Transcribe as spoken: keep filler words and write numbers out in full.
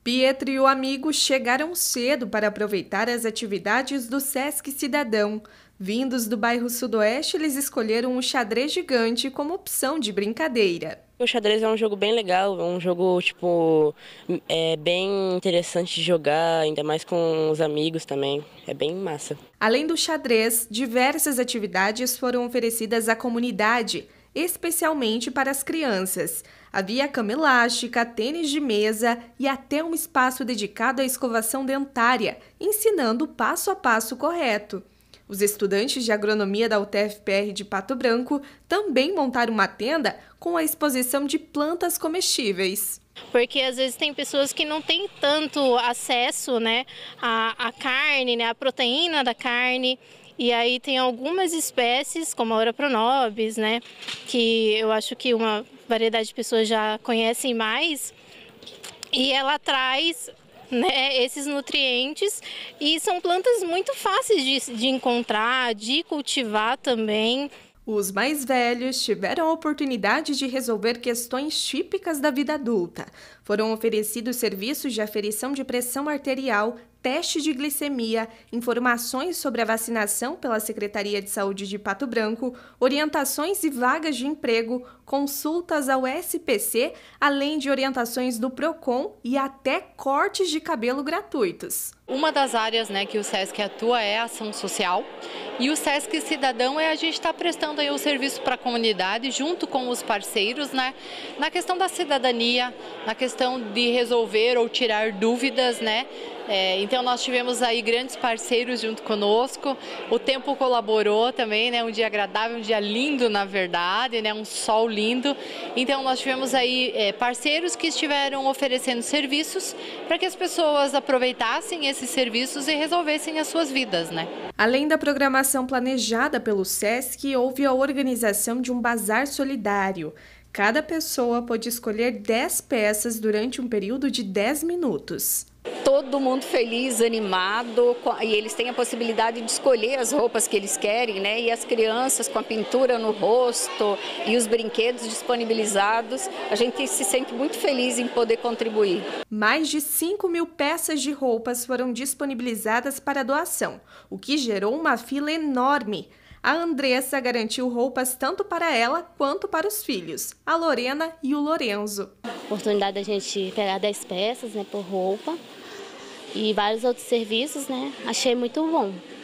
Pietro e o amigo chegaram cedo para aproveitar as atividades do Sesc Cidadão. Vindos do bairro Sudoeste, eles escolheram o xadrez gigante como opção de brincadeira. O xadrez é um jogo bem legal, é um jogo tipo é bem interessante de jogar, ainda mais com os amigos também, é bem massa. Além do xadrez, diversas atividades foram oferecidas à comunidade, especialmente para as crianças. Havia cama elástica, tênis de mesa e até um espaço dedicado à escovação dentária, ensinando o passo a passo correto. Os estudantes de agronomia da U T F P R de Pato Branco também montaram uma tenda com a exposição de plantas comestíveis. Porque às vezes tem pessoas que não têm tanto acesso, né, à, à carne, né, à proteína da carne. E aí tem algumas espécies, como a Ora pronobis, né, que eu acho que uma variedade de pessoas já conhecem mais. E ela traz, né, esses nutrientes e são plantas muito fáceis de, de encontrar, de cultivar também. Os mais velhos tiveram a oportunidade de resolver questões típicas da vida adulta. Foram oferecidos serviços de aferição de pressão arterial, teste de glicemia, informações sobre a vacinação pela Secretaria de Saúde de Pato Branco, orientações e vagas de emprego, consultas ao S P C, além de orientações do Procon e até cortes de cabelo gratuitos. Uma das áreas, né, que o Sesc atua é a ação social e o Sesc Cidadão é a gente está prestando aí o serviço para a comunidade junto com os parceiros, né, na questão da cidadania, na questão de resolver ou tirar dúvidas, né. É, então nós tivemos aí grandes parceiros junto conosco, o tempo colaborou também, né, um dia agradável, um dia lindo na verdade, né, um sol lindo. Então nós tivemos aí é, parceiros que estiveram oferecendo serviços para que as pessoas aproveitassem esses serviços e resolvessem as suas vidas, né. Além da programação planejada pelo Sesc, houve a organização de um bazar solidário. Cada pessoa pôde escolher dez peças durante um período de dez minutos. Todo mundo feliz, animado, e eles têm a possibilidade de escolher as roupas que eles querem, né? E as crianças com a pintura no rosto e os brinquedos disponibilizados, a gente se sente muito feliz em poder contribuir. Mais de cinco mil peças de roupas foram disponibilizadas para doação, o que gerou uma fila enorme. A Andressa garantiu roupas tanto para ela quanto para os filhos, a Lorena e o Lorenzo. Oportunidade da gente pegar dez peças, né, por roupa e vários outros serviços, né? Achei muito bom.